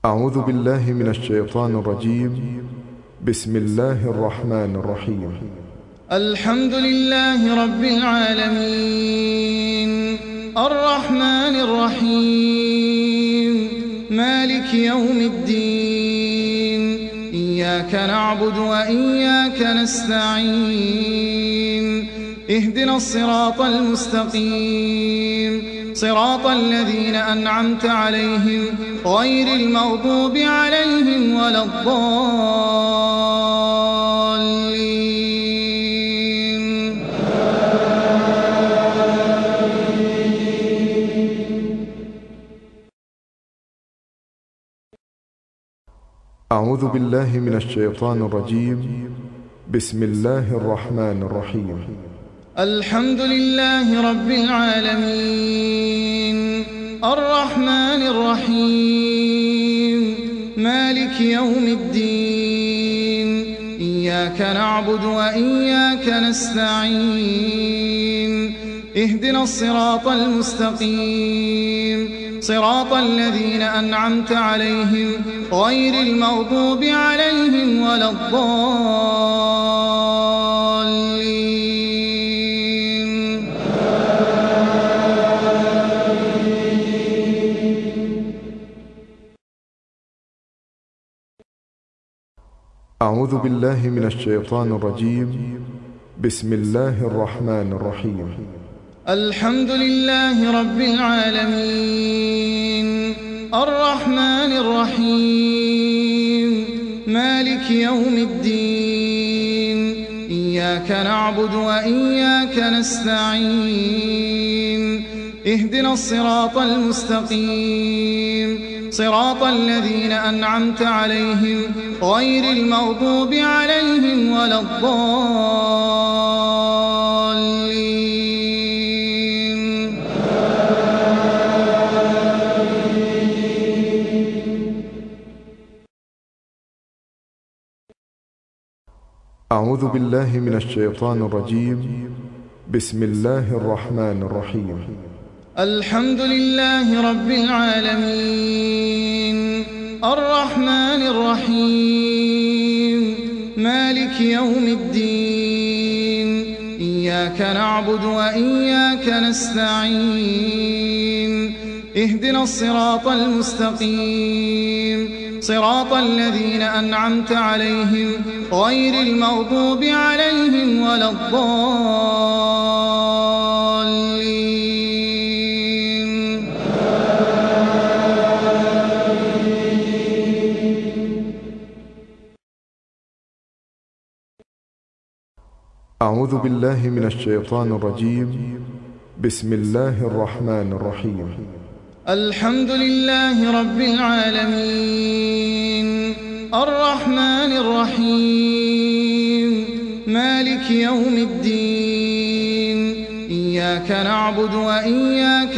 أعوذ بالله من الشيطان الرجيم. بسم الله الرحمن الرحيم. الحمد لله رب العالمين الرحمن الرحيم مالك يوم الدين إياك نعبد وإياك نستعين اهدنا الصراط المستقيم صراط الذين أنعمت عليهم غير المغضوب عليهم ولا الضالين. أعوذ بالله من الشيطان الرجيم. بسم الله الرحمن الرحيم. الحمد لله رب العالمين الرحمن الرحيم مالك يوم الدين إياك نعبد وإياك نستعين اهدنا الصراط المستقيم صراط الذين أنعمت عليهم غير المغضوب عليهم ولا الضالين. أعوذ بالله من الشيطان الرجيم. بسم الله الرحمن الرحيم. الحمد لله رب العالمين الرحمن الرحيم مالك يوم الدين إياك نعبد وإياك نستعين اهدنا الصراط المستقيم صراط الذين أنعمت عليهم غير المغضوب عليهم ولا الضالين. أعوذ بالله من الشيطان الرجيم. بسم الله الرحمن الرحيم. الحمد لله رب العالمين الرحمن الرحيم مالك يوم الدين إياك نعبد وإياك نستعين اهدنا الصراط المستقيم صراط الذين أنعمت عليهم غير المغضوب عليهم ولا الضالين. أعوذ بالله من الشيطان الرجيم. بسم الله الرحمن الرحيم. الحمد لله رب العالمين الرحمن الرحيم مالك يوم الدين إياك نعبد وإياك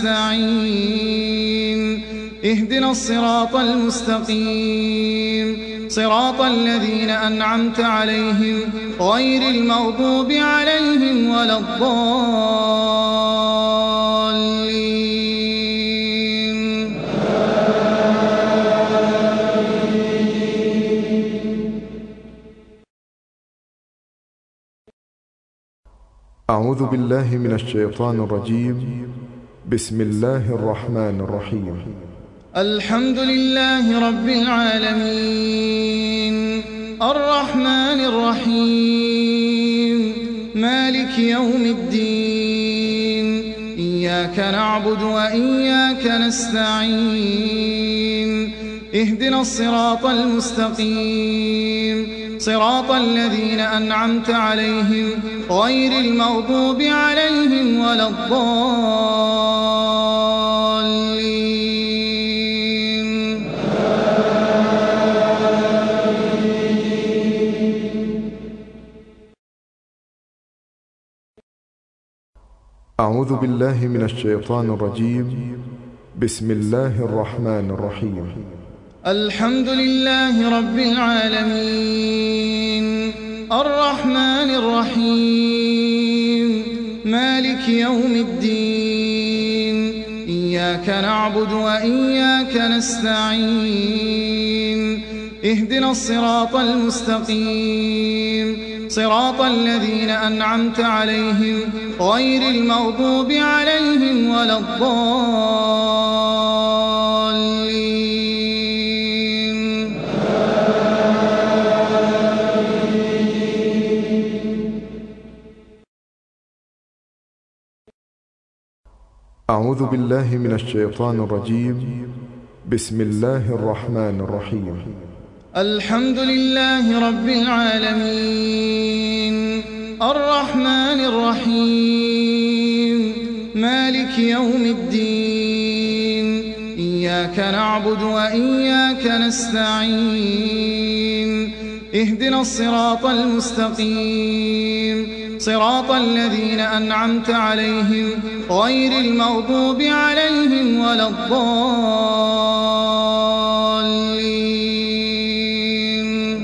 نستعين اهدنا الصراط المستقيم صراط الذين أنعمت عليهم غير المغضوب عليهم ولا الضالين. أعوذ بالله من الشيطان الرجيم. بسم الله الرحمن الرحيم. الحمد لله رب العالمين الرحمن الرحيم مالك يوم الدين إياك نعبد وإياك نستعين اهدنا الصراط المستقيم صراط الذين أنعمت عليهم غير المغضوب عليهم ولا الضالين. أعوذ بالله من الشيطان الرجيم. بسم الله الرحمن الرحيم. الحمد لله رب العالمين الرحمن الرحيم مالك يوم الدين إياك نعبد وإياك نستعين اهدنا الصراط المستقيم صراط الذين أنعمت عليهم غير المغضوب عليهم ولا الضالين. أعوذ بالله من الشيطان الرجيم. بسم الله الرحمن الرحيم. الحمد لله رب العالمين الرحمن الرحيم مالك يوم الدين إياك نعبد وإياك نستعين اهدنا الصراط المستقيم صراط الذين أنعمت عليهم غير المغضوب عليهم ولا الضالين.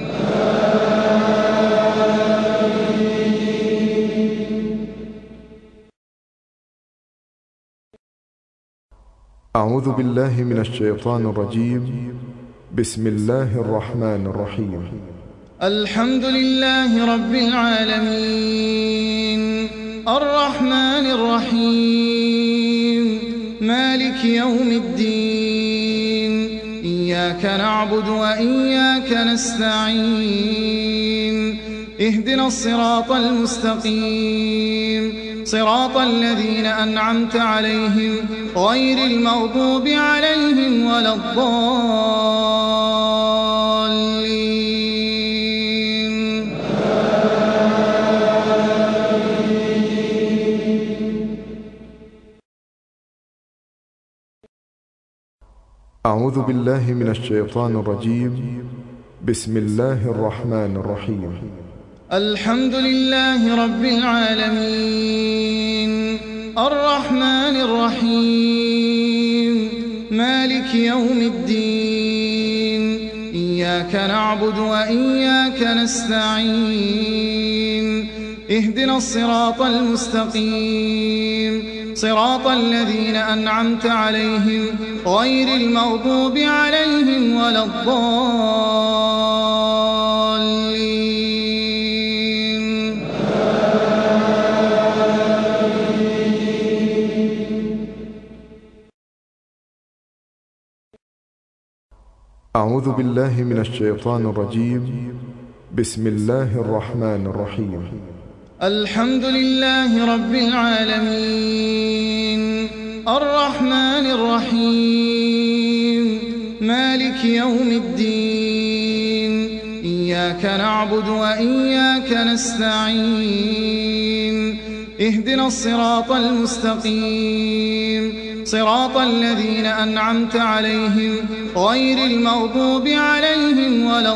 أعوذ بالله من الشيطان الرجيم. بسم الله الرحمن الرحيم. الحمد لله رب العالمين الرحمن الرحيم مالك يوم الدين إياك نعبد وإياك نستعين اهدنا الصراط المستقيم صراط الذين أنعمت عليهم غير المغضوب عليهم ولا الضالين. أعوذ بالله من الشيطان الرجيم. بسم الله الرحمن الرحيم. الحمد لله رب العالمين الرحمن الرحيم مالك يوم الدين إياك نعبد وإياك نستعين اهدنا الصراط المستقيم صراط الذين أنعمت عليهم غير المغضوب عليهم ولا الضالين. أعوذ بالله من الشيطان الرجيم. بسم الله الرحمن الرحيم. الحمد لله رب العالمين الرحمن الرحيم مالك يوم الدين إياك نعبد وإياك نستعين اهدنا الصراط المستقيم صراط الذين أنعمت عليهم غير المغضوب عليهم ولا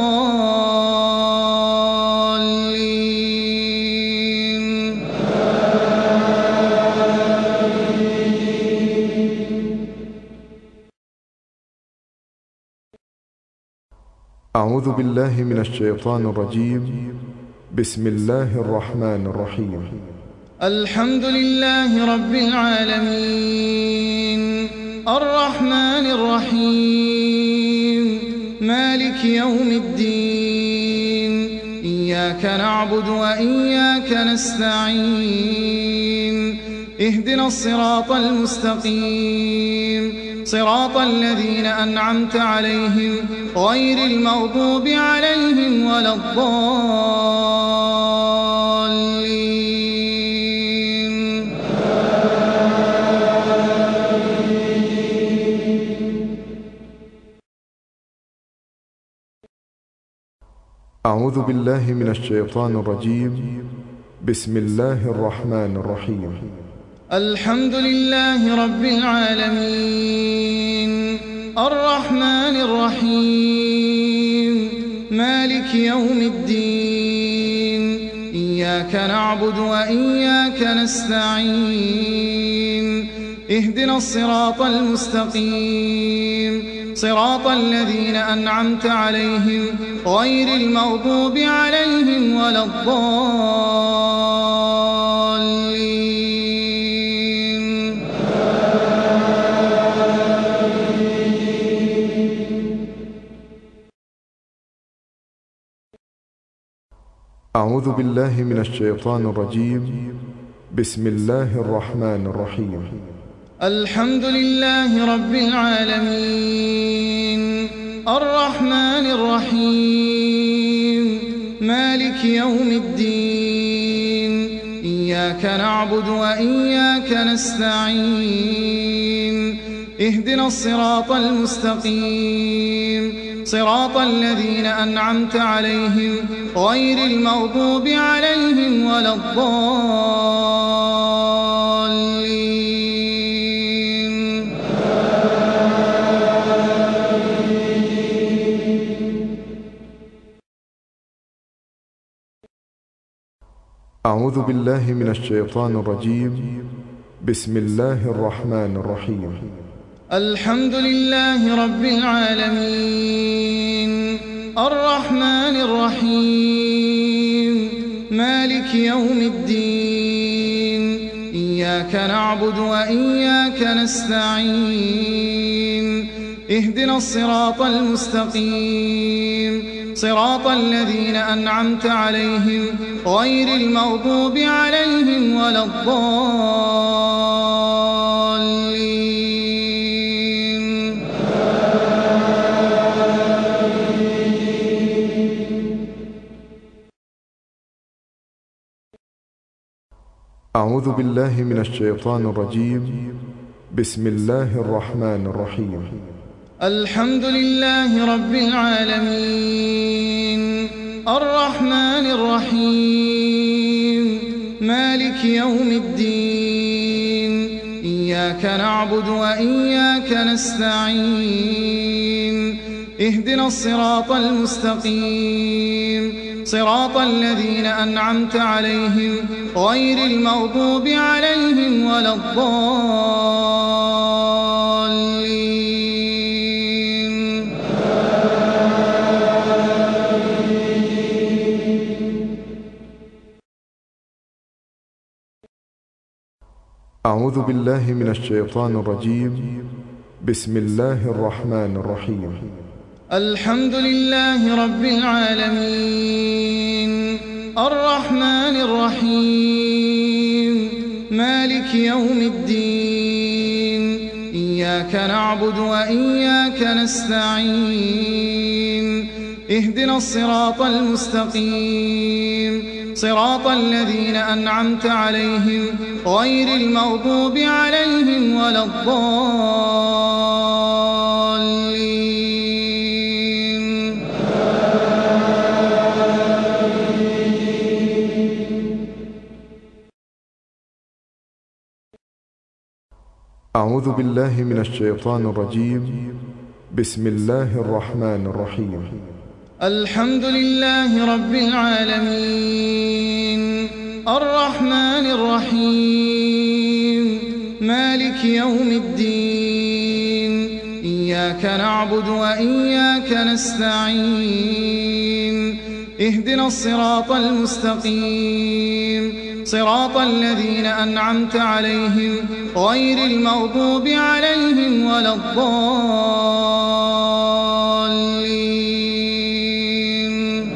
الضالين. أعوذ بالله من الشيطان الرجيم. بسم الله الرحمن الرحيم. الحمد لله رب العالمين الرحمن الرحيم مالك يوم الدين إياك نعبد وإياك نستعين اهدنا الصراط المستقيم صراط الذين أنعمت عليهم غير المغضوب عليهم ولا الضالين. أعوذ بالله من الشيطان الرجيم. بسم الله الرحمن الرحيم. الحمد لله رب العالمين الرحمن الرحيم مالك يوم الدين إياك نعبد وإياك نستعين اهدنا الصراط المستقيم صراط الذين أنعمت عليهم غير المغضوب عليهم ولا الضالين. أعوذ بالله من الشيطان الرجيم. بسم الله الرحمن الرحيم. الحمد لله رب العالمين الرحمن الرحيم مالك يوم الدين إياك نعبد وإياك نستعين اهدنا الصراط المستقيم صراط الذين أنعمت عليهم غير المغضوب عليهم ولا الضالين. أعوذ بالله من الشيطان الرجيم. بسم الله الرحمن الرحيم. الحمد لله رب العالمين الرحمن الرحيم مالك يوم الدين إياك نعبد وإياك نستعين اهدنا الصراط المستقيم صراط الذين أنعمت عليهم غير المغضوب عليهم ولا الضالين. أعوذ بالله من الشيطان الرجيم. بسم الله الرحمن الرحيم. الحمد لله رب العالمين الرحمن الرحيم مالك يوم الدين إياك نعبد وإياك نستعين اهدنا الصراط المستقيم صراط الذين أنعمت عليهم غير المغضوب عليهم ولا الضالين. أعوذ بالله من الشيطان الرجيم. بسم الله الرحمن الرحيم. الحمد لله رب العالمين الرحمن الرحيم مالك يوم الدين إياك نعبد وإياك نستعين اهدنا الصراط المستقيم صراط الذين أنعمت عليهم غير المغضوب عليهم ولا الضالين. أعوذ بالله من الشيطان الرجيم. بسم الله الرحمن الرحيم. الحمد لله رب العالمين الرحمن الرحيم مالك يوم الدين إياك نعبد وإياك نستعين اهدنا الصراط المستقيم صراط الذين أنعمت عليهم غير المغضوب عليهم ولا الضالين.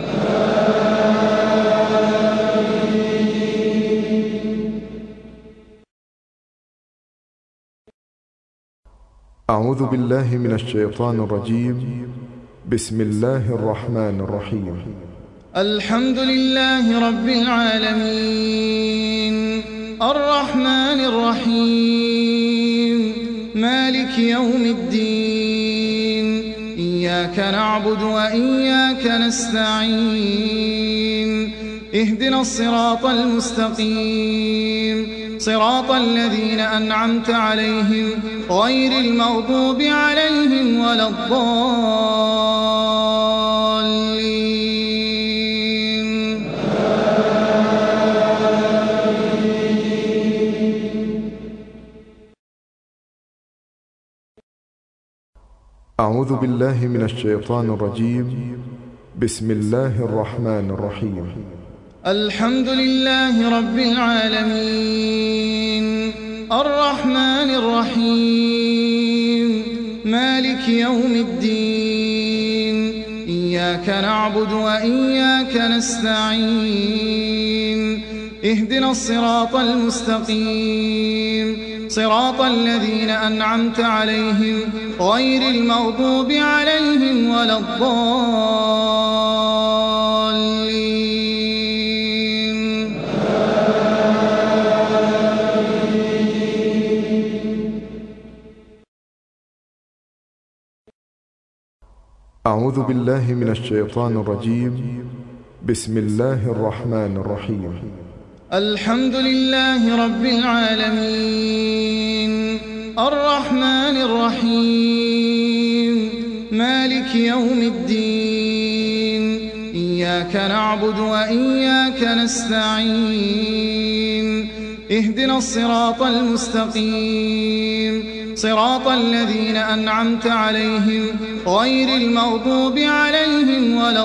أعوذ بالله من الشيطان الرجيم. بسم الله الرحمن الرحيم. الحمد لله رب العالمين الرحمن الرحيم مالك يوم الدين إياك نعبد وإياك نستعين اهدنا الصراط المستقيم صراط الذين أنعمت عليهم غير المغضوب عليهم ولا الضالين. أعوذ بالله من الشيطان الرجيم. بسم الله الرحمن الرحيم. الحمد لله رب العالمين الرحمن الرحيم مالك يوم الدين إياك نعبد وإياك نستعين اهدنا الصراط المستقيم صراط الذين أنعمت عليهم غير المغضوب عليهم ولا الضالين. أعوذ بالله من الشيطان الرجيم. بسم الله الرحمن الرحيم. الحمد لله رب العالمين الرحمن الرحيم مالك يوم الدين إياك نعبد وإياك نستعين اهدنا الصراط المستقيم صراط الذين أنعمت عليهم غير المغضوب عليهم ولا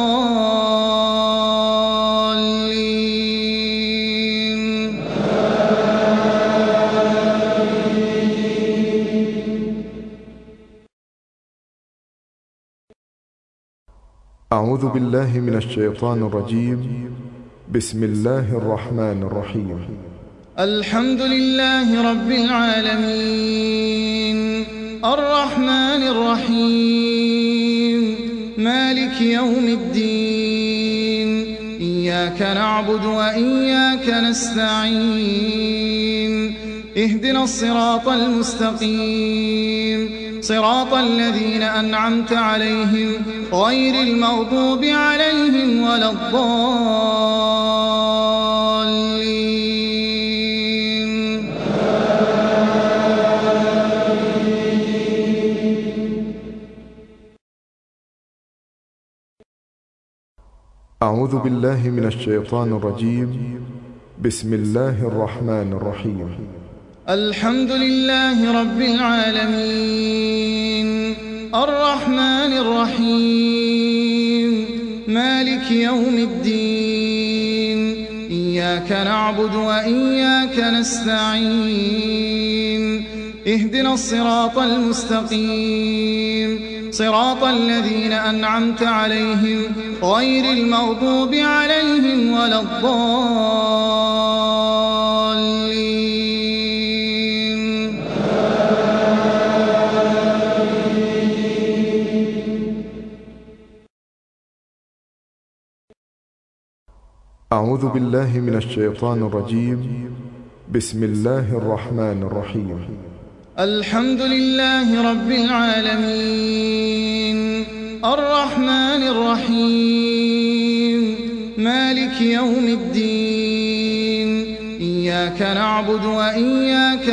الضالين. أعوذ بالله من الشيطان الرجيم. بسم الله الرحمن الرحيم. الحمد لله رب العالمين الرحمن الرحيم مالك يوم الدين إياك نعبد وإياك نستعين اهدنا الصراط المستقيم صراط الذين أنعمت عليهم غير المغضوب عليهم ولا الضالين. أعوذ بالله من الشيطان الرجيم. بسم الله الرحمن الرحيم. الحمد لله رب العالمين الرحمن الرحيم مالك يوم الدين إياك نعبد وإياك نستعين اهدنا الصراط المستقيم صراط الذين أنعمت عليهم غير المغضوب عليهم ولا الضالين. أعوذ بالله من الشيطان الرجيم. بسم الله الرحمن الرحيم. الحمد لله رب العالمين الرحمن الرحيم مالك يوم الدين إياك نعبد وإياك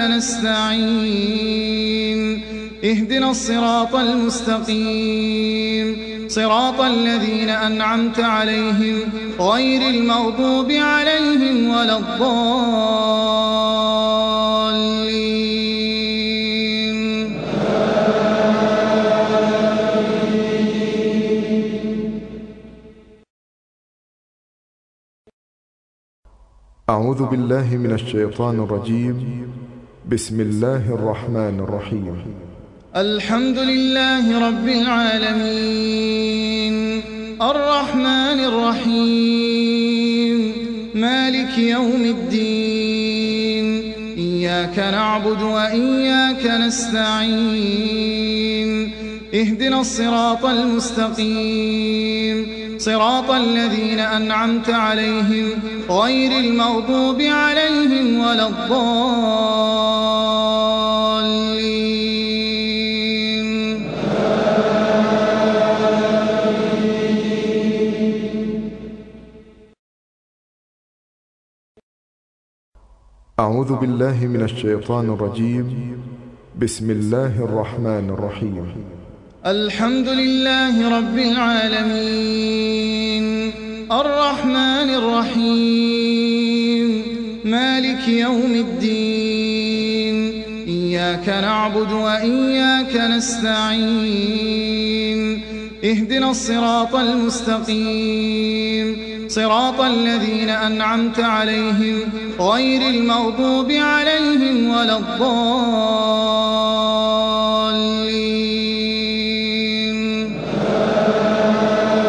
نستعين اهدنا الصراط المستقيم صراط الذين أنعمت عليهم غير المغضوب عليهم ولا الضالين. أعوذ بالله من الشيطان الرجيم. بسم الله الرحمن الرحيم. الحمد لله رب العالمين الرحمن الرحيم مالك يوم الدين إياك نعبد وإياك نستعين اهدنا الصراط المستقيم صراط الذين أنعمت عليهم غير المغضوب عليهم ولا الضالين. أعوذ بالله من الشيطان الرجيم. بسم الله الرحمن الرحيم. الحمد لله رب العالمين الرحمن الرحيم مالك يوم الدين إياك نعبد وإياك نستعين اهدنا الصراط المستقيم صراط الذين أنعمت عليهم غير المغضوب عليهم ولا الضالين.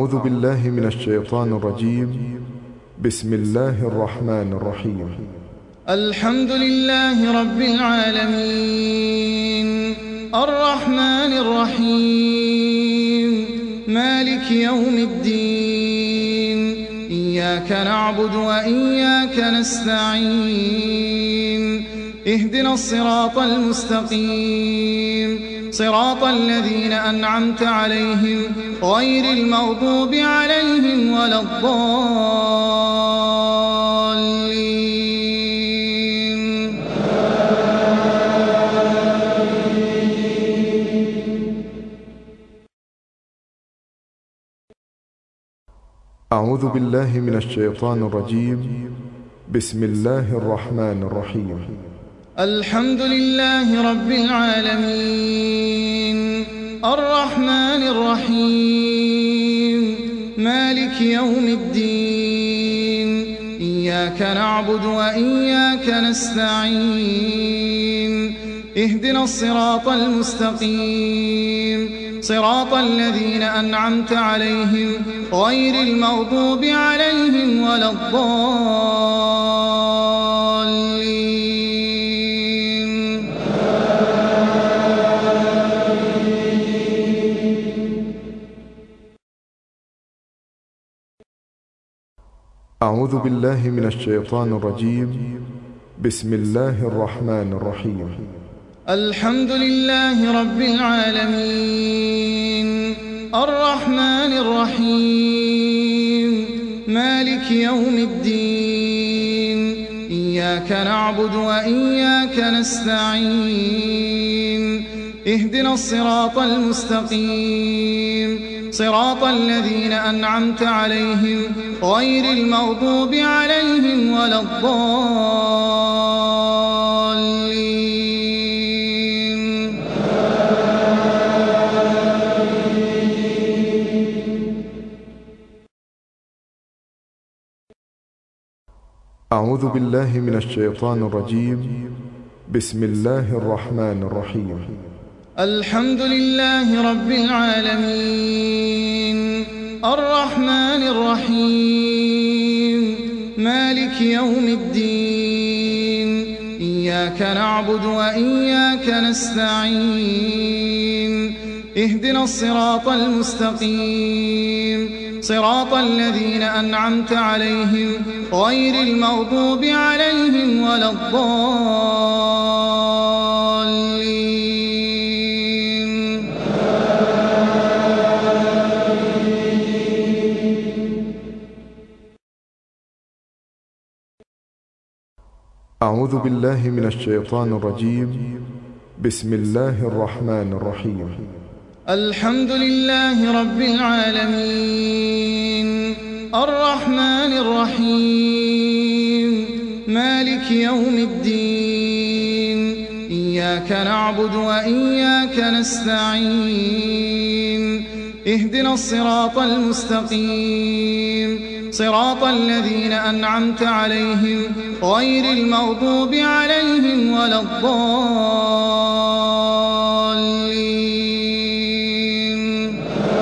أعوذ بالله من الشيطان الرجيم. بسم الله الرحمن الرحيم. الحمد لله رب العالمين الرحمن الرحيم مالك يوم الدين إياك نعبد وإياك نستعين اهدنا الصراط المستقيم صراط الذين أنعمت عليهم غير المغضوب عليهم ولا الضالين. أعوذ بالله من الشيطان الرجيم. بسم الله الرحمن الرحيم. الحمد لله رب العالمين الرحمن الرحيم مالك يوم الدين إياك نعبد وإياك نستعين اهدنا الصراط المستقيم صراط الذين أنعمت عليهم غير المغضوب عليهم ولا الضالين. أعوذ بالله من الشيطان الرجيم. بسم الله الرحمن الرحيم. الحمد لله رب العالمين الرحمن الرحيم مالك يوم الدين إياك نعبد وإياك نستعين اهدنا الصراط المستقيم صراط الذين أنعمت عليهم غير المغضوب عليهم ولا الضالين. أعوذ بالله من الشيطان الرجيم. بسم الله الرحمن الرحيم. الحمد لله رب العالمين الرحمن الرحيم مالك يوم الدين إياك نعبد وإياك نستعين اهدنا الصراط المستقيم صراط الذين أنعمت عليهم غير المغضوب عليهم ولا الضالين. أعوذ بالله من الشيطان الرجيم. بسم الله الرحمن الرحيم. الحمد لله رب العالمين الرحمن الرحيم مالك يوم الدين إياك نعبد وإياك نستعين اهدنا الصراط المستقيم صراط الذين أنعمت عليهم غير المغضوب عليهم ولا الضالين.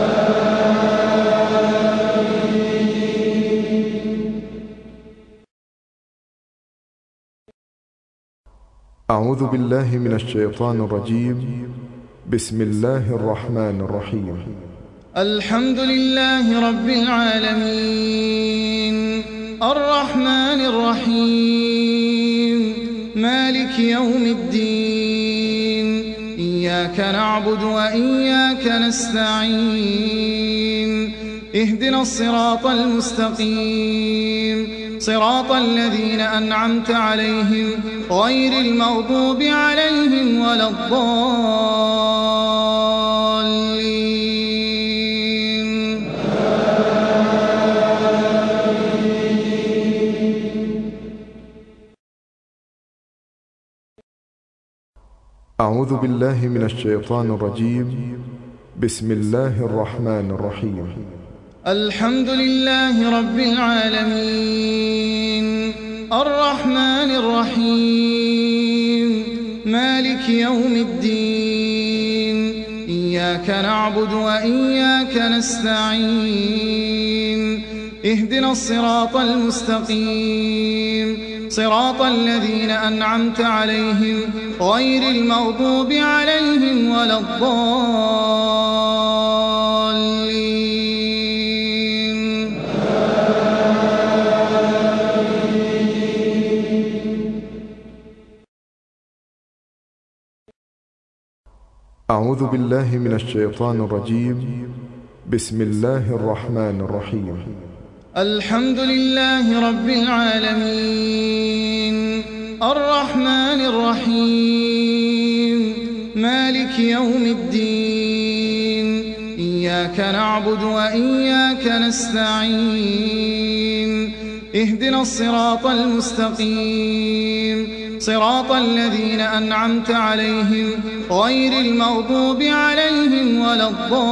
أعوذ بالله من الشيطان الرجيم. بسم الله الرحمن الرحيم. الحمد لله رب العالمين الرحمن الرحيم مالك يوم الدين إياك نعبد وإياك نستعين اهدنا الصراط المستقيم صراط الذين أنعمت عليهم غير المغضوب عليهم ولا الضالين. أعوذ بالله من الشيطان الرجيم. بسم الله الرحمن الرحيم. الحمد لله رب العالمين الرحمن الرحيم مالك يوم الدين إياك إياك نعبد وإياك نستعين اهدنا الصراط المستقيم صراط الذين أنعمت عليهم غير المغضوب عليهم ولا الضالين. أعوذ بالله من الشيطان الرجيم. بسم الله الرحمن الرحيم. الحمد لله رب العالمين الرحمن الرحيم مالك يوم الدين إياك نعبد وإياك نستعين اهدنا الصراط المستقيم صراط الذين أنعمت عليهم غير المغضوب عليهم ولا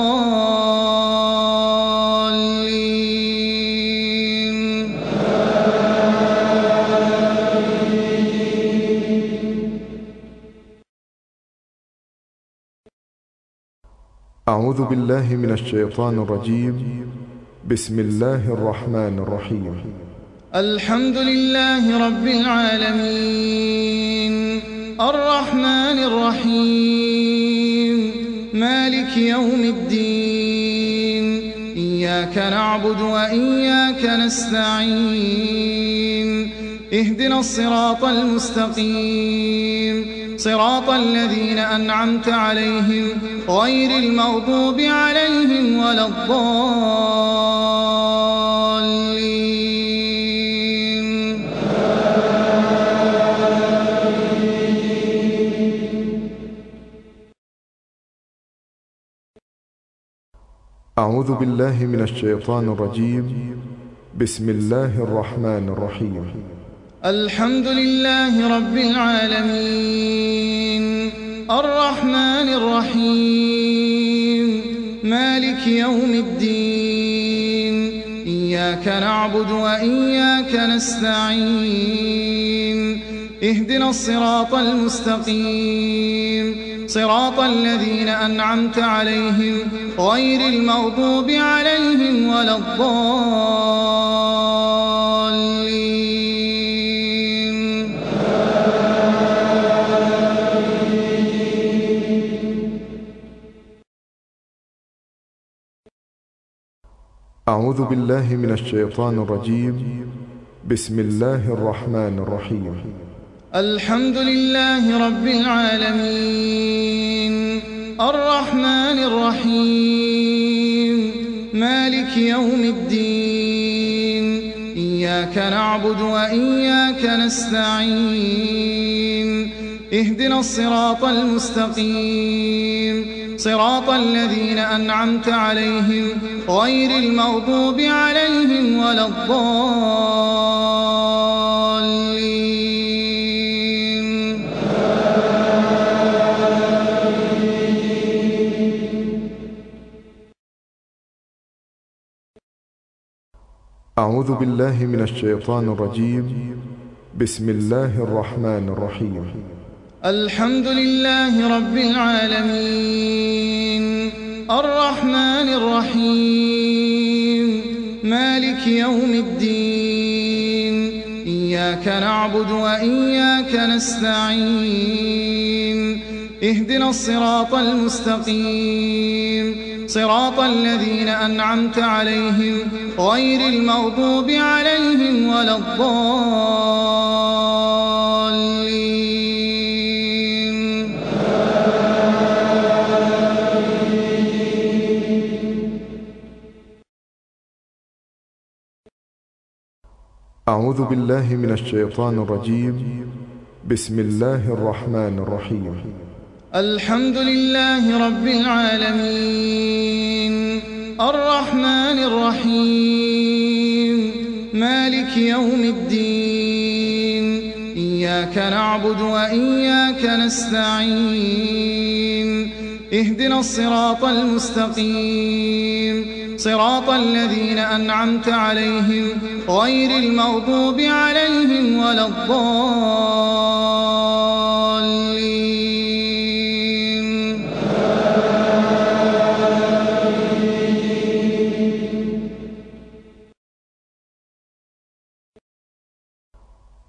الضالين. أعوذ بالله من الشيطان الرجيم. بسم الله الرحمن الرحيم. الحمد لله رب العالمين الرحمن الرحيم مالك يوم الدين إياك نعبد وإياك نستعين اهدنا الصراط المستقيم صراط الذين أنعمت عليهم غير المغضوب عليهم ولا الضالين. أعوذ بالله من الشيطان الرجيم. بسم الله الرحمن الرحيم. الحمد لله رب العالمين الرحمن الرحيم مالك يوم الدين إياك نعبد وإياك نستعين اهدنا الصراط المستقيم صراط الذين أنعمت عليهم غير المغضوب عليهم ولا الضالين. أعوذ بالله من الشيطان الرجيم. بسم الله الرحمن الرحيم. الحمد لله رب العالمين الرحمن الرحيم مالك يوم الدين إياك نعبد وإياك نستعين اهدنا الصراط المستقيم صراط الذين أنعمت عليهم غير المغضوب عليهم ولا الضالين. أعوذ بالله من الشيطان الرجيم. بسم الله الرحمن الرحيم. الحمد لله رب العالمين الرحمن الرحيم مالك يوم الدين إياك نعبد وإياك نستعين اهدنا الصراط المستقيم صراط الذين أنعمت عليهم غير المغضوب عليهم ولا الضالين. أعوذ بالله من الشيطان الرجيم. بسم الله الرحمن الرحيم. الحمد لله رب العالمين الرحمن الرحيم مالك يوم الدين إياك نعبد وإياك نستعين اهدنا الصراط المستقيم صراط الذين أنعمت عليهم غير المغضوب عليهم ولا الضالين.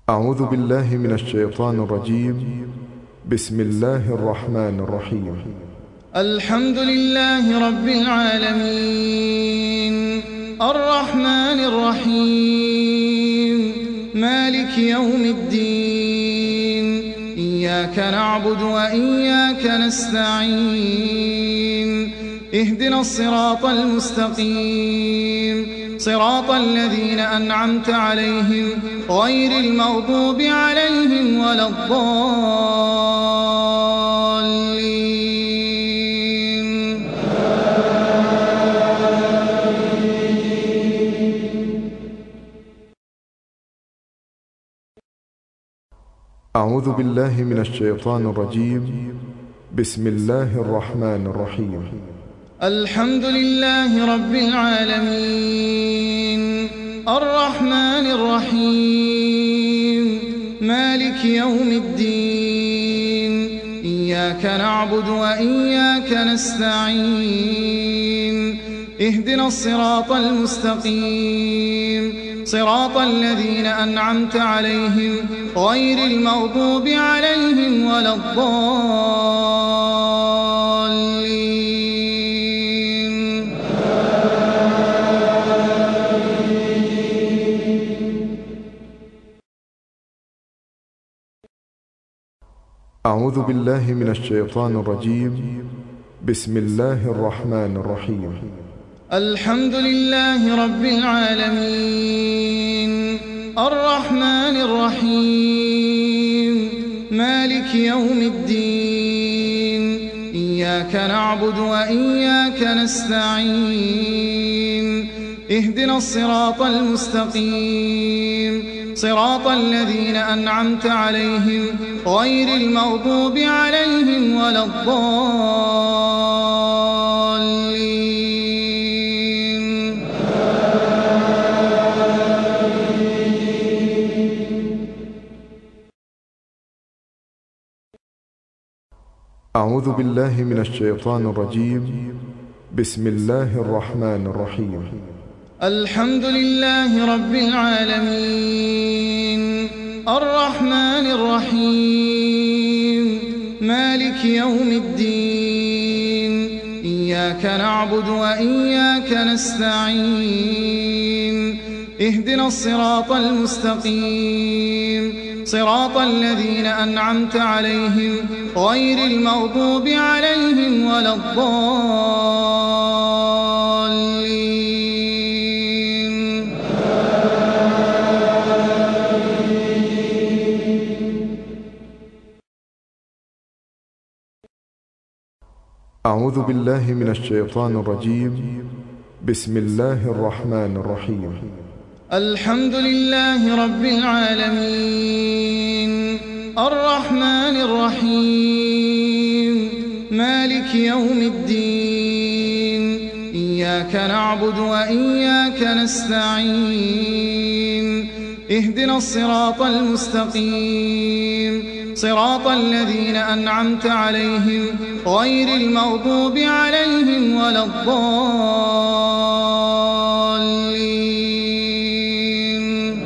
أعوذ بالله من الشيطان الرجيم. بسم الله الرحمن الرحيم. الحمد لله رب العالمين الرحمن الرحيم مالك يوم الدين إياك نعبد وإياك نستعين اهدنا الصراط المستقيم صراط الذين أنعمت عليهم غير المغضوب عليهم ولا الضالين. أعوذ بالله من الشيطان الرجيم. بسم الله الرحمن الرحيم. الحمد لله رب العالمين الرحمن الرحيم مالك يوم الدين إياك نعبد وإياك نستعين اهدنا الصراط المستقيم صراط الذين أنعمت عليهم غير المغضوب عليهم ولا الضالين. أعوذ بالله من الشيطان الرجيم. بسم الله الرحمن الرحيم. الحمد لله رب العالمين الرحمن الرحيم مالك يوم الدين إياك نعبد وإياك نستعين اهدنا الصراط المستقيم صراط الذين أنعمت عليهم غير المغضوب عليهم ولا الضالين. أعوذ بالله من الشيطان الرجيم. بسم الله الرحمن الرحيم. الحمد لله رب العالمين الرحمن الرحيم مالك يوم الدين إياك نعبد وإياك نستعين اهدنا الصراط المستقيم صراط الذين أنعمت عليهم غير المغضوب عليهم ولا الضالين. أعوذ بالله من الشيطان الرجيم. بسم الله الرحمن الرحيم. الحمد لله رب العالمين الرحمن الرحيم مالك يوم الدين إياك نعبد وإياك نستعين اهدنا الصراط المستقيم صراط الذين أنعمت عليهم غير المغضوب عليهم ولا الضالين.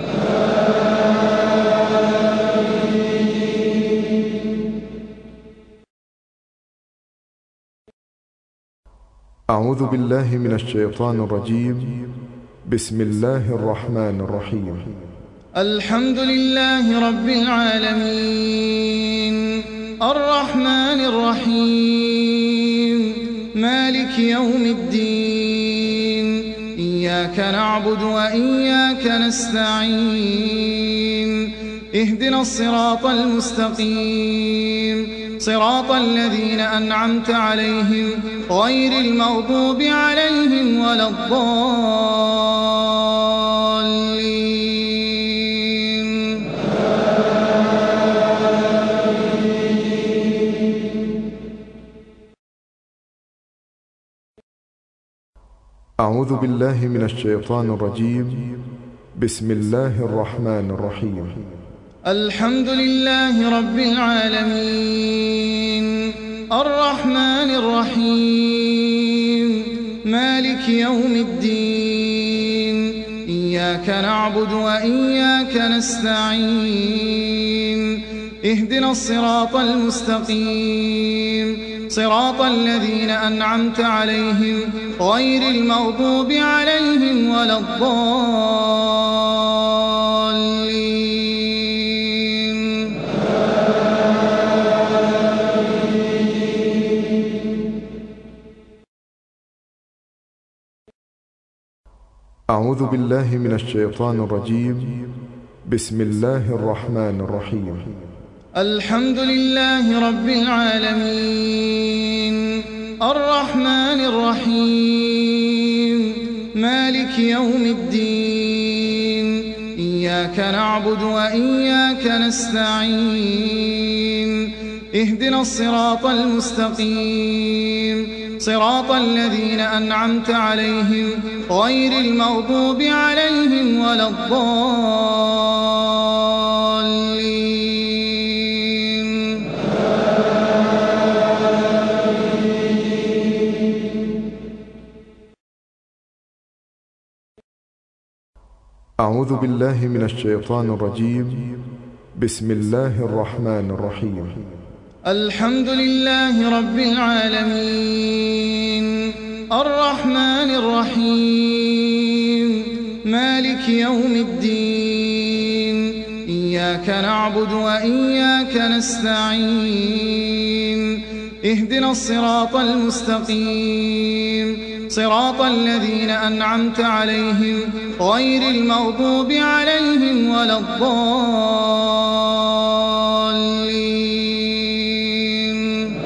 أعوذ بالله من الشيطان الرجيم. بسم الله الرحمن الرحيم. الحمد لله رب العالمين الرحمن الرحيم مالك يوم الدين إياك نعبد وإياك نستعين اهدنا الصراط المستقيم صراط الذين أنعمت عليهم غير المغضوب عليهم ولا الضالين. أعوذ بالله من الشيطان الرجيم. بسم الله الرحمن الرحيم. الحمد لله رب العالمين الرحمن الرحيم مالك يوم الدين إياك نعبد وإياك نستعين اهدنا الصراط المستقيم صراط الذين أنعمت عليهم غير المغضوب عليهم ولا الضالين. أعوذ بالله من الشيطان الرجيم. بسم الله الرحمن الرحيم. الحمد لله رب العالمين الرحمن الرحيم مالك يوم الدين إياك نعبد وإياك نستعين اهدنا الصراط المستقيم صراط الذين أنعمت عليهم غير المغضوب عليهم ولا الضالين. أعوذ بالله من الشيطان الرجيم. بسم الله الرحمن الرحيم. الحمد لله رب العالمين الرحمن الرحيم مالك يوم الدين إياك نعبد وإياك نستعين اهدنا الصراط المستقيم صراط الذين أنعمت عليهم غير المغضوب عليهم ولا الضالين.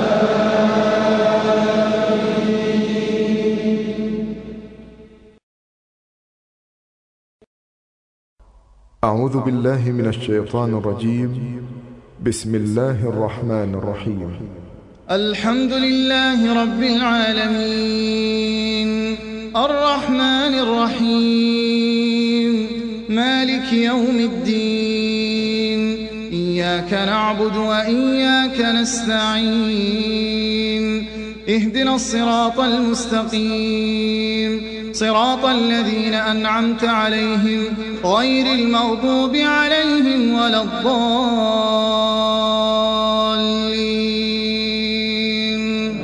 أعوذ بالله من الشيطان الرجيم. بسم الله الرحمن الرحيم. الحمد لله رب العالمين الرحمن الرحيم مالك يوم الدين إياك نعبد وإياك نستعين اهدنا الصراط المستقيم صراط الذين أنعمت عليهم غير المغضوب عليهم ولا الضالين.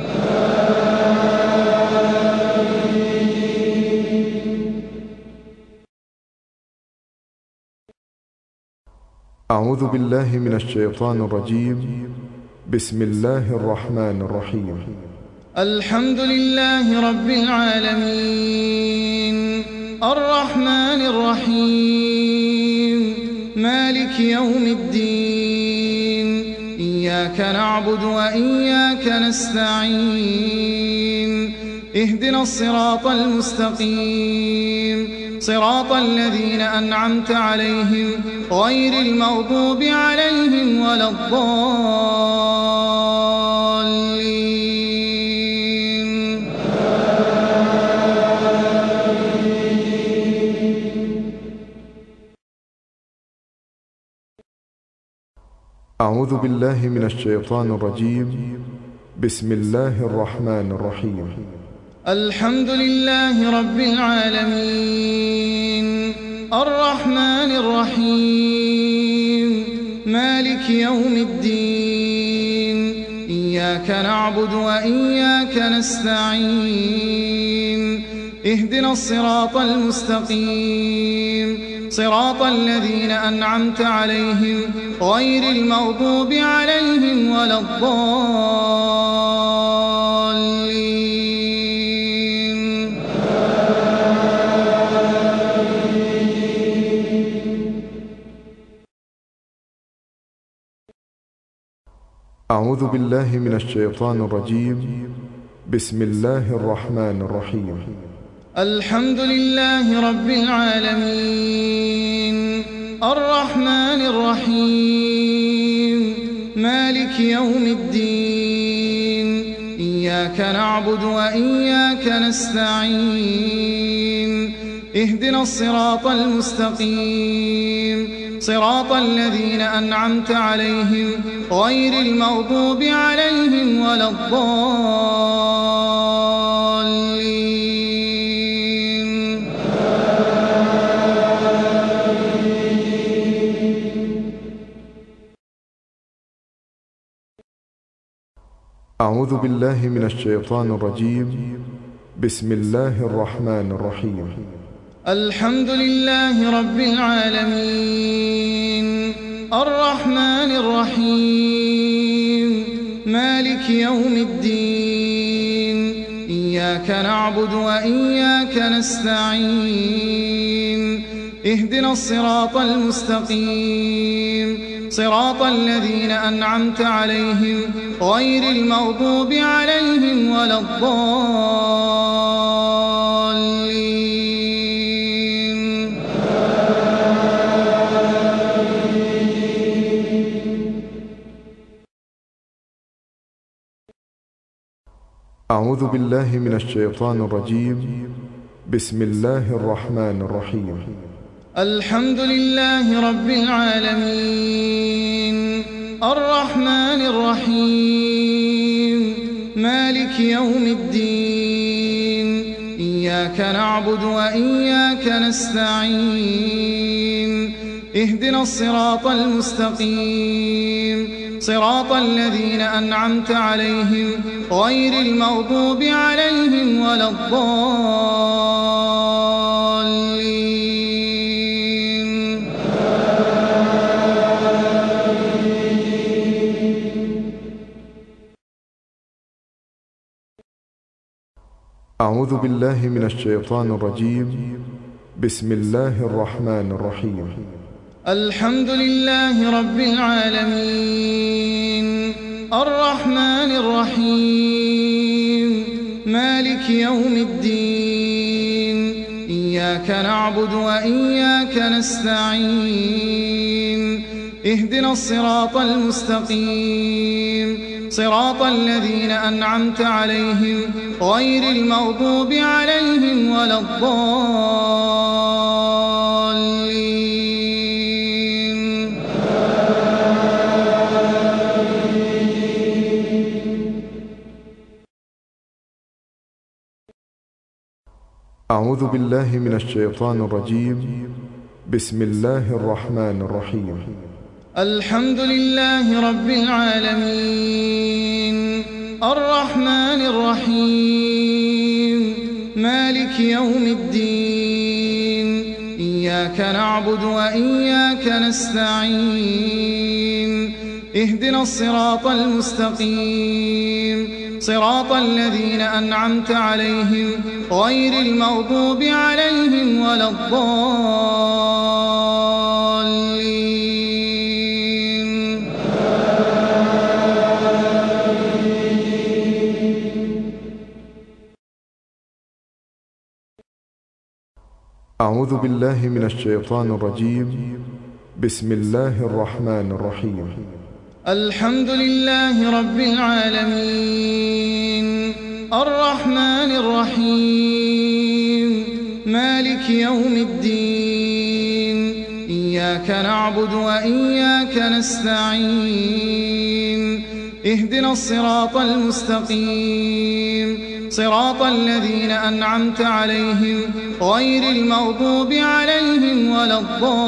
أعوذ بالله من الشيطان الرجيم. بسم الله الرحمن الرحيم. الحمد لله رب العالمين الرحمن الرحيم مالك يوم الدين إياك نعبد وإياك نستعين اهدنا الصراط المستقيم صراط الذين أنعمت عليهم غير المغضوب عليهم ولا الضالين. أعوذ بالله من الشيطان الرجيم. بسم الله الرحمن الرحيم. الحمد لله رب العالمين الرحمن الرحيم مالك يوم الدين إياك نعبد وإياك نستعين اهدنا الصراط المستقيم صراط الذين أنعمت عليهم غير المغضوب عليهم ولا الضالين. أعوذ بالله من الشيطان الرجيم. بسم الله الرحمن الرحيم. الحمد لله رب العالمين الرحمن الرحيم مالك يوم الدين إياك نعبد وإياك نستعين اهدنا الصراط المستقيم صراط الذين أنعمت عليهم غير المغضوب عليهم ولا الضالين. أعوذ بالله من الشيطان الرجيم. بسم الله الرحمن الرحيم. الحمد لله رب العالمين الرحمن الرحيم مالك يوم الدين إياك نعبد وإياك نستعين اهدنا الصراط المستقيم صراط الذين أنعمت عليهم غير المغضوب عليهم ولا الضالين. أعوذ بالله من الشيطان الرجيم. بسم الله الرحمن الرحيم. الحمد لله رب العالمين الرحمن الرحيم مالك يوم الدين إياك نعبد وإياك نستعين اهدنا الصراط المستقيم صراط الذين أنعمت عليهم غير المغضوب عليهم ولا الضالين. أعوذ بالله من الشيطان الرجيم. بسم الله الرحمن الرحيم. الحمد لله رب العالمين الرحمن الرحيم مالك يوم الدين إياك نعبد وإياك نستعين اهدنا الصراط المستقيم صراط الذين أنعمت عليهم غير المغضوب عليهم ولا الضالين. أعوذ بالله من الشيطان الرجيم. بسم الله الرحمن الرحيم. الحمد لله رب العالمين الرحمن الرحيم مالك يوم الدين إياك نعبد وإياك نستعين اهدنا الصراط المستقيم صراط الذين أنعمت عليهم غير المغضوب عليهم ولا الضالين. أعوذ بالله من الشيطان الرجيم. بسم الله الرحمن الرحيم. الحمد لله رب العالمين الرحمن الرحيم مالك يوم الدين إياك نعبد وإياك نستعين اهدنا الصراط المستقيم صراط الذين أنعمت عليهم غير المغضوب عليهم ولا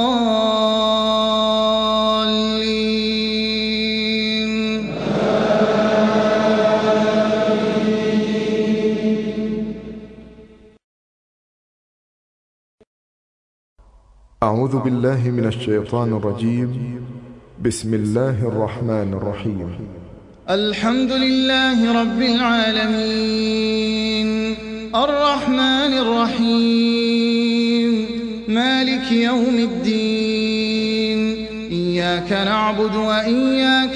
الضالين. أعوذ بالله من الشيطان الرجيم. بسم الله الرحمن الرحيم. الحمد لله رب العالمين الرحمن الرحيم مالك يوم الدين إياك نعبد وإياك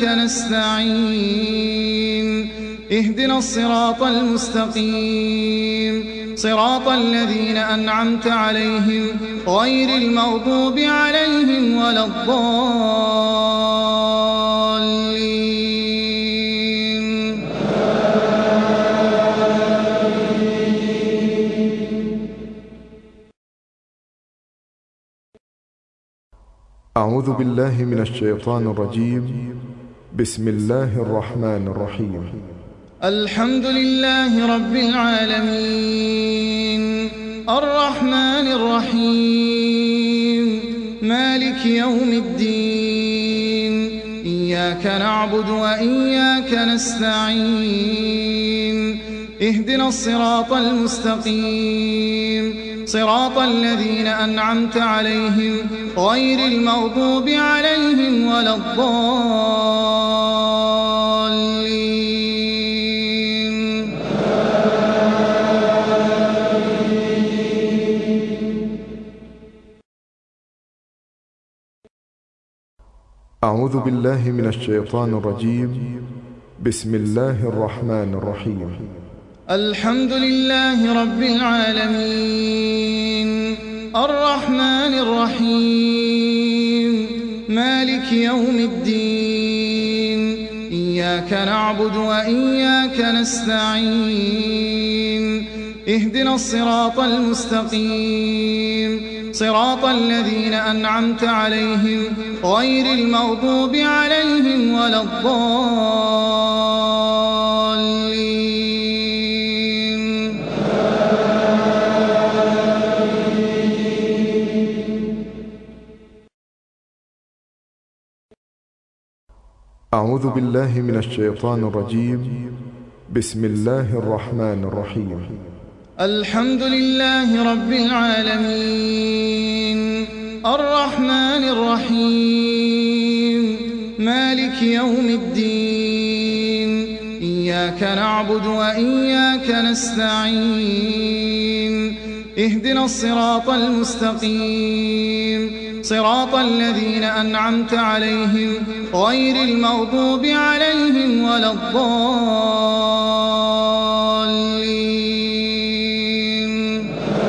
نستعين اهدنا الصراط المستقيم صراط الذين أنعمت عليهم غير المغضوب عليهم ولا الضالين. أعوذ بالله من الشيطان الرجيم. بسم الله الرحمن الرحيم. الحمد لله رب العالمين الرحمن الرحيم مالك يوم الدين إياك نعبد وإياك نستعين اهدنا الصراط المستقيم صراط الذين أنعمت عليهم غير المغضوب عليهم ولا الضالين. أعوذ بالله من الشيطان الرجيم. بسم الله الرحمن الرحيم. الحمد لله رب العالمين الرحمن الرحيم مالك يوم الدين إياك نعبد وإياك نستعين اهدنا الصراط المستقيم صراط الذين أنعمت عليهم غير المغضوب عليهم ولا الضالين. أعوذ بالله من الشيطان الرجيم. بسم الله الرحمن الرحيم. الحمد لله رب العالمين الرحمن الرحيم مالك يوم الدين إياك نعبد وإياك نستعين اهدنا الصراط المستقيم صراط الذين أنعمت عليهم غير المغضوب عليهم ولا الضالين.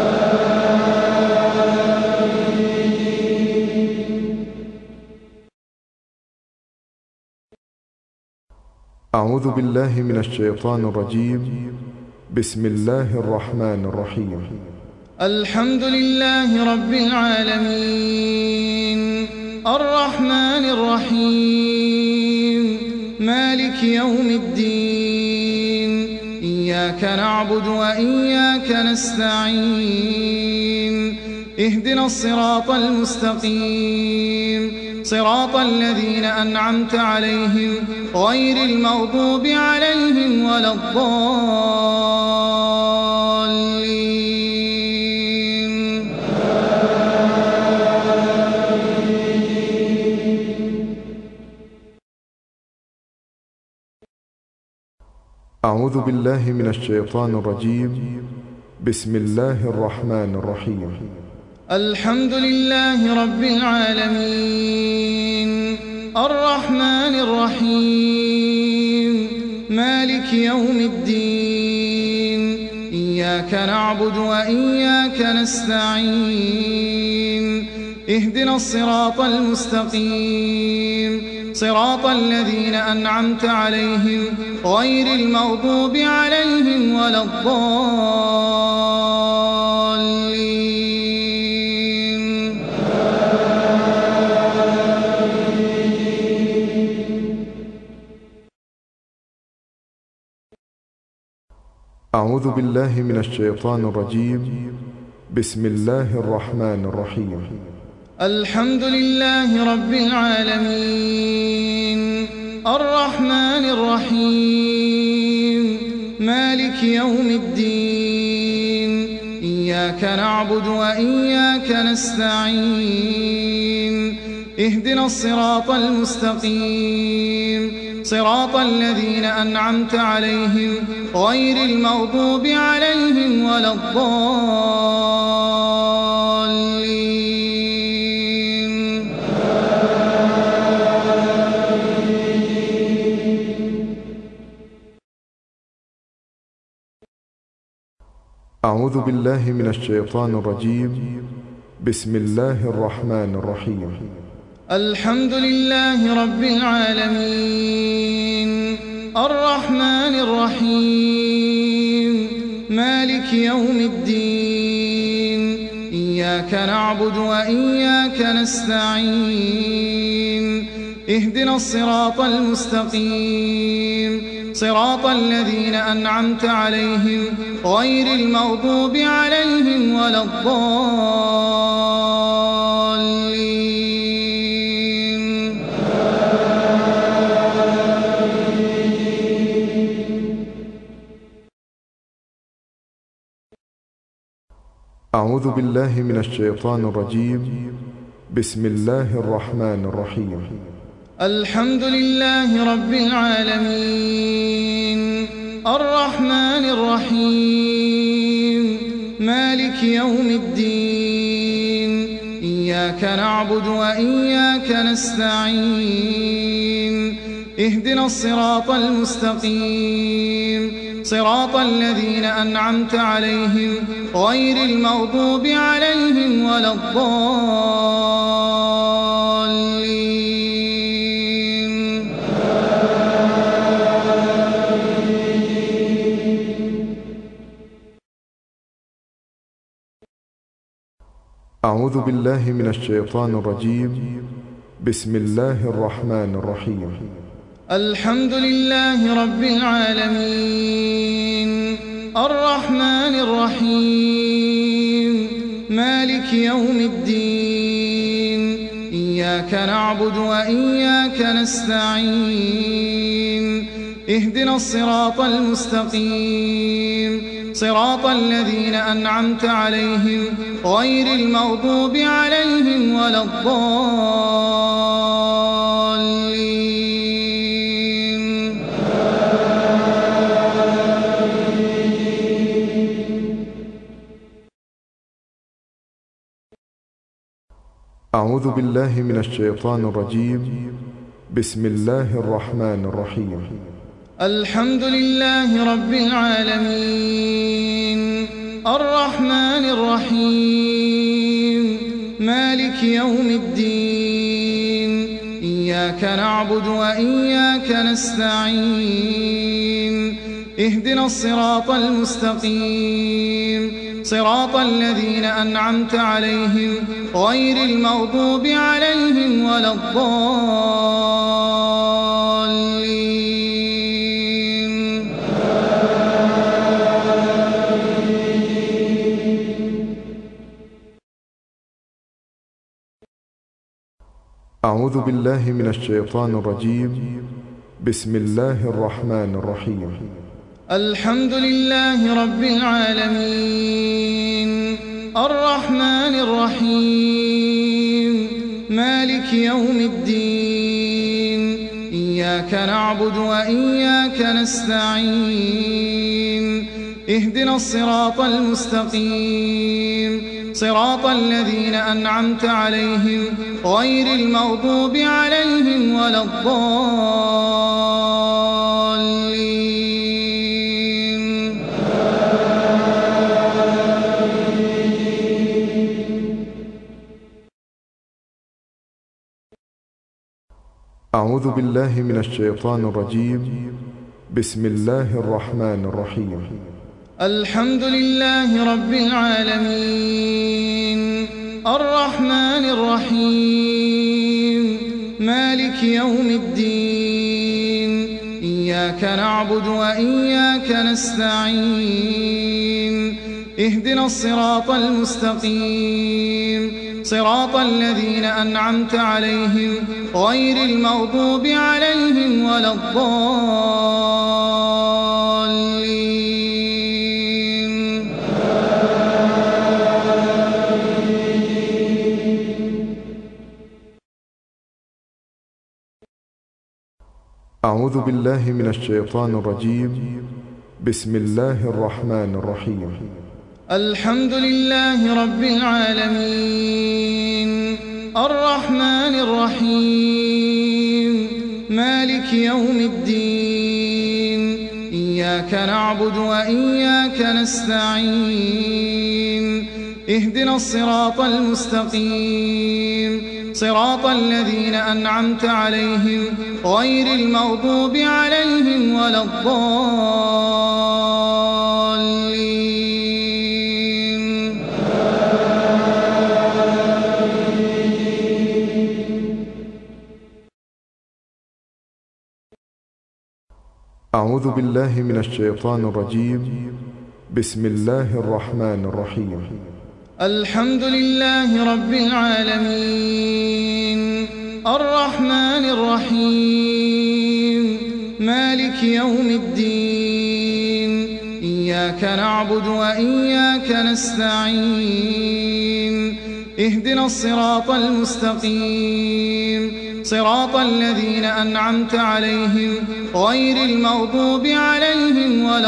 أعوذ بالله من الشيطان الرجيم. بسم الله الرحمن الرحيم. الحمد لله رب العالمين الرحمن الرحيم مالك يوم الدين إياك نعبد وإياك نستعين اهدنا الصراط المستقيم صراط الذين أنعمت عليهم غير المغضوب عليهم ولا الضالين. أعوذ بالله من الشيطان الرجيم. بسم الله الرحمن الرحيم. الحمد لله رب العالمين الرحمن الرحيم مالك يوم الدين إياك نعبد وإياك نستعين اهدنا الصراط المستقيم صراط الذين أنعمت عليهم غير المغضوب عليهم ولا الضالين. أعوذ بالله من الشيطان الرجيم. بسم الله الرحمن الرحيم. الحمد لله رب العالمين الرحمن الرحيم مالك يوم الدين إياك نعبد وإياك نستعين اهدنا الصراط المستقيم صراط الذين أنعمت عليهم غير المغضوب عليهم ولا الضالين. أعوذ بالله من الشيطان الرجيم. بسم الله الرحمن الرحيم. الحمد لله رب العالمين الرحمن الرحيم مالك يوم الدين إياك نعبد وإياك نستعين اهدنا الصراط المستقيم صراط الذين أنعمت عليهم غير المغضوب عليهم ولا الضالين. أعوذ بالله من الشيطان الرجيم. بسم الله الرحمن الرحيم. الحمد لله رب العالمين الرحمن الرحيم مالك يوم الدين إياك نعبد وإياك نستعين اهدنا الصراط المستقيم صراط الذين أنعمت عليهم غير المغضوب عليهم ولا الضالين. أعوذ بالله من الشيطان الرجيم. بسم الله الرحمن الرحيم. الحمد لله رب العالمين الرحمن الرحيم مالك يوم الدين إياك نعبد وإياك نستعين اهدنا الصراط المستقيم صراط الذين أنعمت عليهم غير المغضوب عليهم ولا الضالين. أعوذ بالله من الشيطان الرجيم. بسم الله الرحمن الرحيم. الحمد لله رب العالمين الرحمن الرحيم مالك يوم الدين إياك نعبد وإياك نستعين اهدنا الصراط المستقيم صراط الذين أنعمت عليهم غير المغضوب عليهم ولا الضالين. أعوذ بالله من الشيطان الرجيم. بسم الله الرحمن الرحيم. الحمد لله رب العالمين الرحمن الرحيم مالك يوم الدين إياك نعبد وإياك نستعين اهدنا الصراط المستقيم صراط الذين أنعمت عليهم غير المغضوب عليهم ولا الضالين. أعوذ بالله من الشيطان الرجيم. بسم الله الرحمن الرحيم. الحمد لله رب العالمين الرحمن الرحيم مالك يوم الدين إياك نعبد وإياك نستعين اهدنا الصراط المستقيم صراط الذين أنعمت عليهم غير المغضوب عليهم ولا الضالين. أعوذ بالله من الشيطان الرجيم. بسم الله الرحمن الرحيم. الحمد لله رب العالمين الرحمن الرحيم مالك يوم الدين إياك نعبد وإياك نستعين اهدنا الصراط المستقيم صراط الذين أنعمت عليهم غير المغضوب عليهم ولا الضالين. أعوذ بالله من الشيطان الرجيم. بسم الله الرحمن الرحيم. الحمد لله رب العالمين الرحمن الرحيم مالك يوم الدين إياك إياك نعبد وإياك نستعين اهدنا الصراط المستقيم صراط الذين أنعمت عليهم غير المغضوب عليهم ولا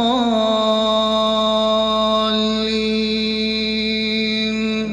الضالين.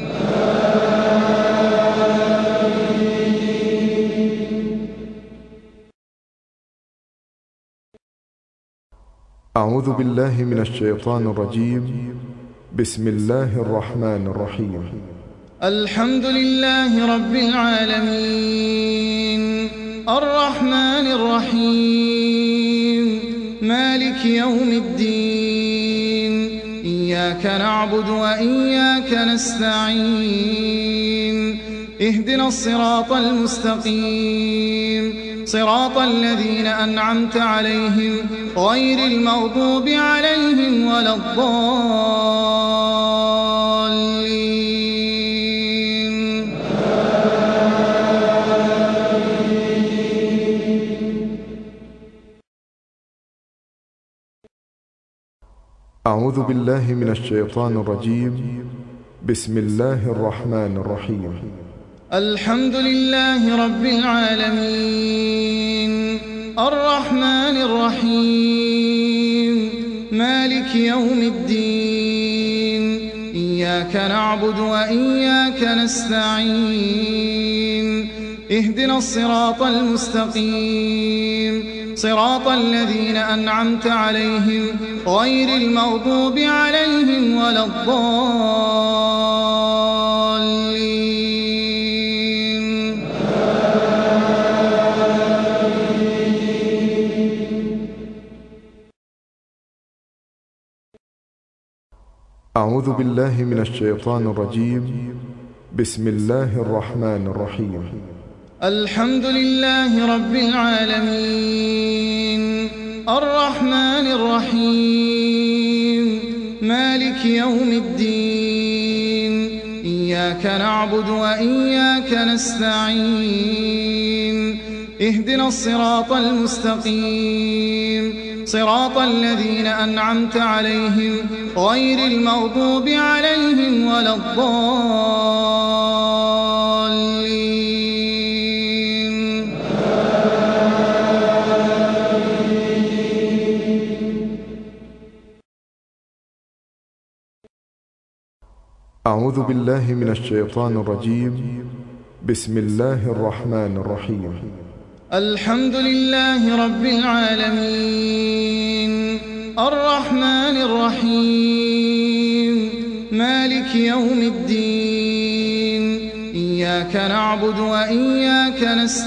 أعوذ بالله من الشيطان الرجيم. بسم الله الرحمن الرحيم. الحمد لله رب العالمين الرحمن الرحيم مالك يوم الدين إياك نعبد وإياك نستعين اهدنا الصراط المستقيم صراط الذين أنعمت عليهم غير المغضوب عليهم ولا الضالين. أعوذ بالله من الشيطان الرجيم. بسم الله الرحمن الرحيم. الحمد لله رب العالمين الرحمن الرحيم مالك يوم الدين إياك نعبد وإياك نستعين اهدنا الصراط المستقيم صراط الذين أنعمت عليهم غير المغضوب عليهم ولا الضالين. أعوذ بالله من الشيطان الرجيم. بسم الله الرحمن الرحيم. الحمد لله رب العالمين الرحمن الرحيم مالك يوم الدين إياك نعبد وإياك نستعين اهدنا الصراط المستقيم صراط الذين أنعمت عليهم غير المغضوب عليهم ولا الضالين. أعوذ بالله من الشيطان الرجيم. بسم الله الرحمن الرحيم. الحمد لله رب العالمين الرحمن الرحيم مالك يوم الدين إياك نعبد وإياك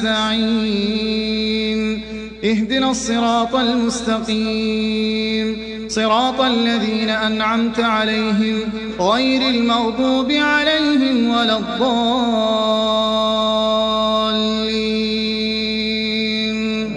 نستعين اهدنا الصراط المستقيم صراط الذين أنعمت عليهم غير المغضوب عليهم ولا الضالين.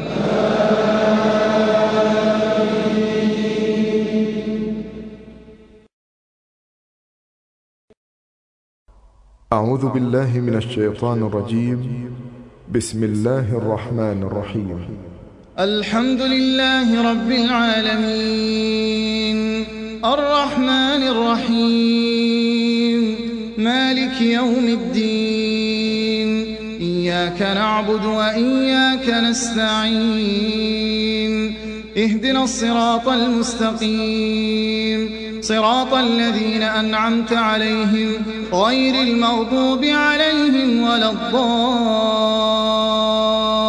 أعوذ بالله من الشيطان الرجيم. بسم الله الرحمن الرحيم. الحمد لله رب العالمين الرحمن الرحيم مالك يوم الدين إياك نعبد وإياك نستعين اهدنا الصراط المستقيم صراط الذين أنعمت عليهم غير المغضوب عليهم ولا الضالين.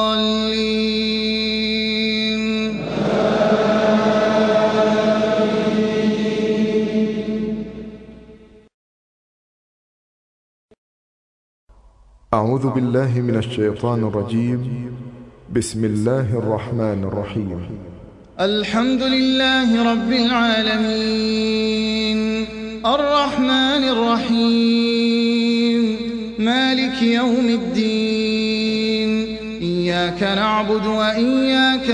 أعوذ بالله من الشيطان الرجيم. بسم الله الرحمن الرحيم. الحمد لله رب العالمين الرحمن الرحيم مالك يوم الدين إياك نعبد وإياك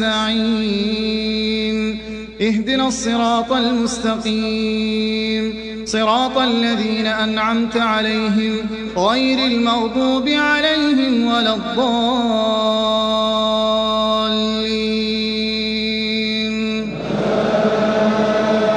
نستعين اهدنا الصراط المستقيم صراط الذين أنعمت عليهم غير المغضوب عليهم ولا الضالين.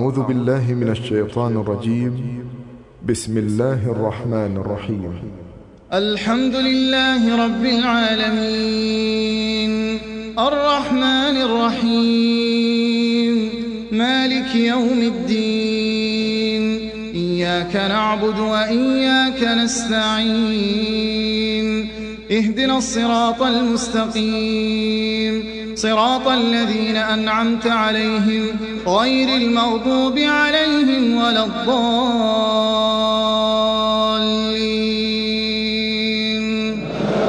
أعوذ بالله من الشيطان الرجيم. بسم الله الرحمن الرحيم. الحمد لله رب العالمين الرحمن الرحيم مالك يوم الدين إياك نعبد وإياك نستعين اهدنا الصراط المستقيم صراط الذين أنعمت عليهم غير المغضوب عليهم ولا الضالين.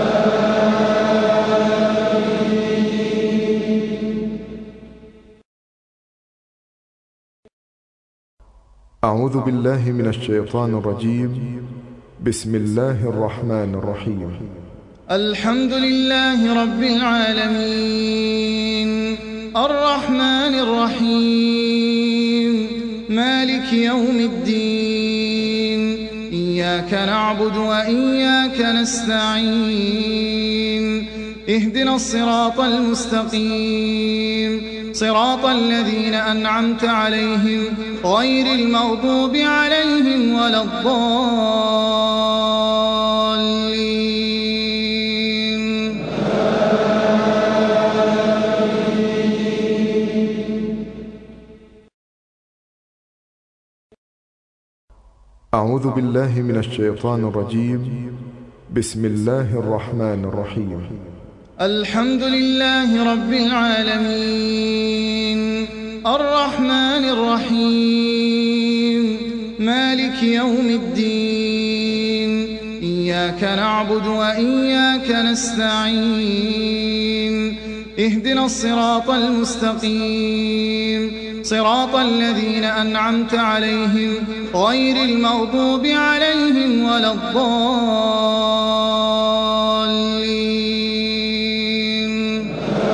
أعوذ بالله من الشيطان الرجيم. بسم الله الرحمن الرحيم. الحمد لله رب العالمين الرحمن الرحيم مالك يوم الدين إياك نعبد وإياك نستعين اهدنا الصراط المستقيم صراط الذين أنعمت عليهم غير المغضوب عليهم ولا الضالين. أعوذ بالله من الشيطان الرجيم. بسم الله الرحمن الرحيم. الحمد لله رب العالمين الرحمن الرحيم مالك يوم الدين إياك نعبد وإياك نستعين اهدنا الصراط المستقيم صراط الذين أنعمت عليهم غير المغضوب عليهم ولا الضالين.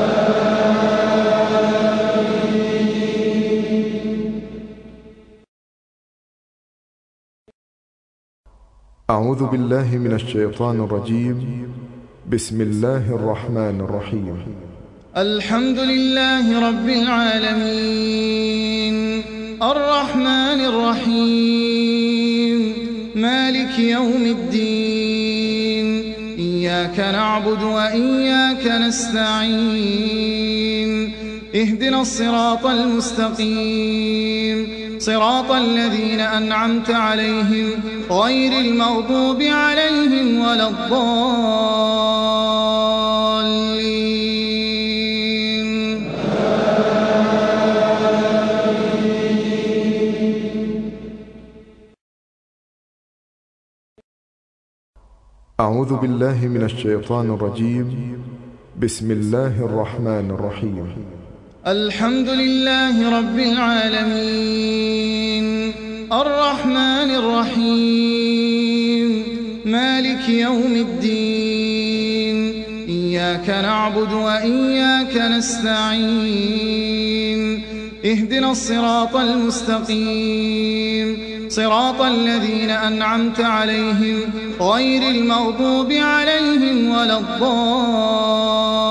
أعوذ بالله من الشيطان الرجيم. بسم الله الرحمن الرحيم. الحمد لله رب العالمين الرحمن الرحيم مالك يوم الدين إياك نعبد وإياك نستعين اهدنا الصراط المستقيم صراط الذين أنعمت عليهم غير المغضوب عليهم ولا الضالين. أعوذ بالله من الشيطان الرجيم. بسم الله الرحمن الرحيم. الحمد لله رب العالمين الرحمن الرحيم مالك يوم الدين إياك نعبد وإياك نستعين اهدنا الصراط المستقيم صراط الذين أنعمت عليهم غير المغضوب عليهم ولا الضالين.